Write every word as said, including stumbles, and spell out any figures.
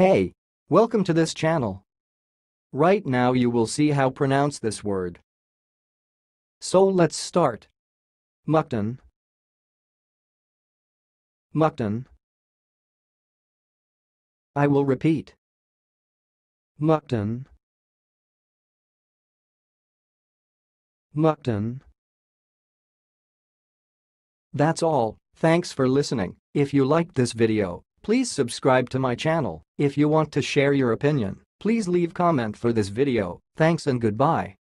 Hey! Welcome to this channel. Right now you will see how pronounce this word. So let's start. Muckton. Muckton. I will repeat. Muckton. Muckton. That's all. Thanks for listening. If you liked this video, please subscribe to my channel. If you want to share your opinion, please leave comment for this video. Thanks and goodbye.